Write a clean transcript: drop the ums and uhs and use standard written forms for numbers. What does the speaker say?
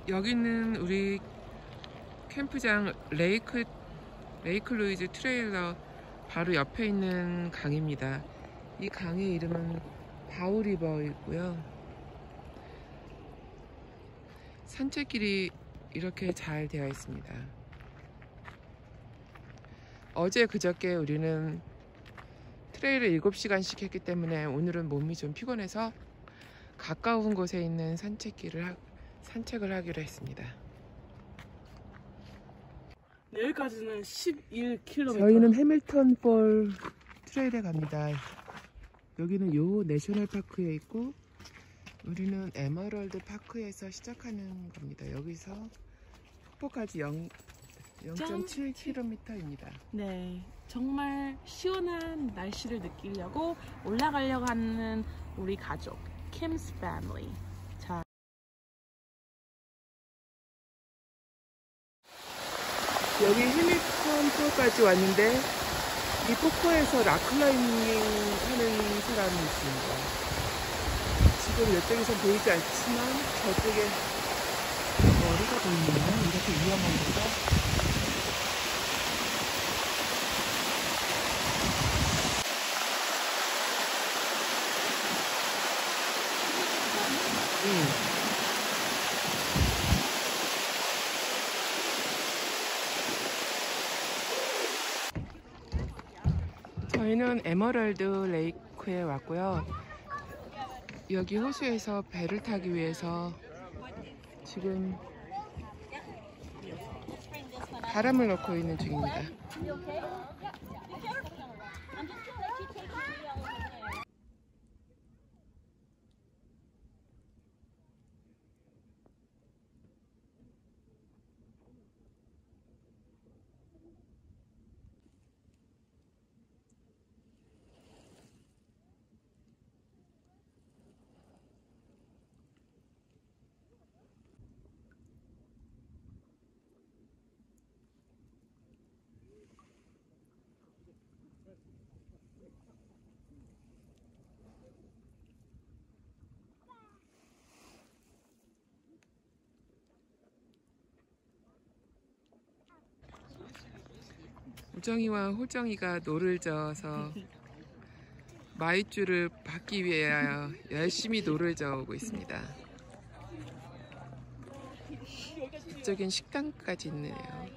여기는 우리 캠프장 레이크 루이즈 트레일러 바로 옆에 있는 강입니다. 이 강의 이름은 바우리버이고요. 산책길이 이렇게 잘 되어 있습니다. 어제 그저께 우리는 트레일을 7시간씩 했기 때문에 오늘은 몸이 좀 피곤해서 가까운 곳에 있는 산책을 하기로 했습니다. 여기까지는 11km. 저희는 해밀턴 폴 트레일에 갑니다. 여기는 요 내셔널 파크에 있고 우리는 에메랄드 파크에서 시작하는 겁니다. 여기서 폭포까지 0.7km입니다. 네, 정말 시원한 날씨를 느끼려고 올라가려고 하는 우리 가족 킴's 패밀리. 자, 여기 해밀턴 폴까지 왔는데 이 폭포에서 락클라이밍 하는 사람이 있습니다. 지금 이쪽에서 보이지 않지만 저쪽에 머리가 보이네요. 이렇게 위험한 거죠. 저희는 에메랄드 레이크에 왔고요. 여기 호수에서 배를 타기 위해서 지금 바람을 넣고 있는 중입니다. 우정이와 호정이가 노를 저어서 마이쮸를 받기 위하여 열심히 노를 저어오고 있습니다. 이쪽엔 식당까지 있네요.